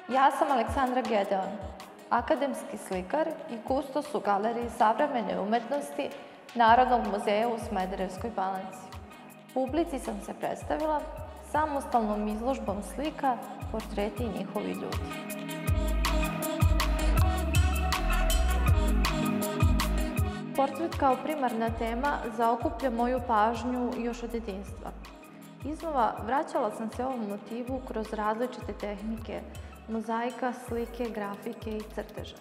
Ja sam Aleksandra Gedeon, akademski slikar i kustos u Galeriji savremene umetnosti Narodnog muzeja u Smederevskoj Palanci. Publici sam se predstavila samostalnom izložbom slika, portreti i njihovi ljudi. Portret kao primarna tema zaokuplja moju pažnju još od detinjstva. Iznova vraćala sam se ovom motivu kroz različite tehnike, mozaika, slike, grafike i crteža.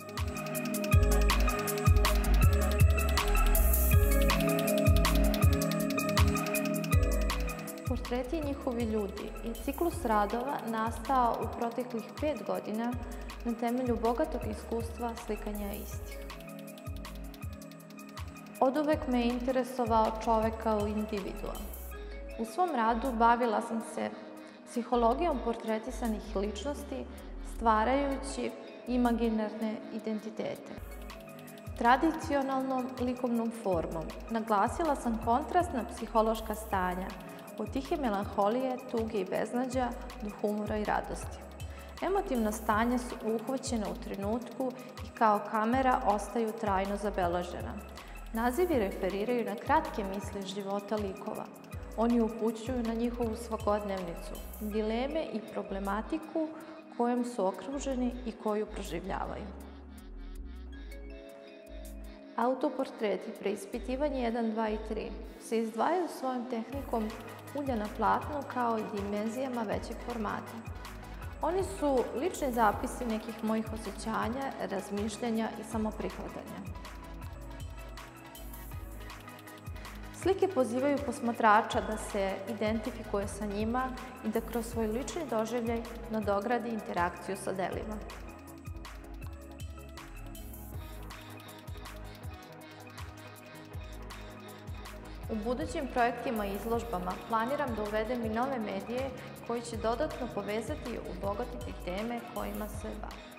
Portreti i njihovi ljudi je ciklus radova nastao u proteklih 5 godina na temelju bogatog iskustva slikanja istih. Oduvek me je interesovao čovek kao individua. U svom radu bavila sam se psihologijom portretisanih ličnosti, stvarajući imaginarne identitete. Tradicionalnom likovnom formom naglasila sam kontrastna psihološka stanja, od tihe melanholije, tuge i beznađa do humora i radosti. Emotivna stanja su uhvaćena u trenutku i kao kamera ostaju trajno zabeležena. Nazivi referiraju na kratke misli života likova. Oni upućuju na njihovu svakodnevnicu, dileme i problematiku kojom su okruženi i koju proživljavaju. Autoportreti, preispitivanje 1, 2 i 3, se izdvajaju svojom tehnikom ulja na platnu kao i dimenzijama većeg formata. Oni su lični zapisi nekih mojih osjećanja, razmišljanja i samoprihvatanja. Slike pozivaju posmatrača da se identifikuje sa njima i da kroz svoj lični doživljaj nadogradi interakciju sa delima. U budućim projektima i izložbama planiram da uvedem i nove medije koji će dodatno povezati i obogatiti teme kojima se bavim.